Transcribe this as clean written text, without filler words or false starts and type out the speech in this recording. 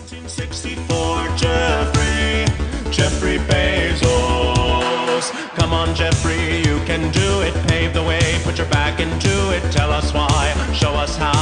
1964, Jeffrey Bezos. Come on, Jeffrey, you can do it. Pave the way, put your back into it. Tell us why, show us how.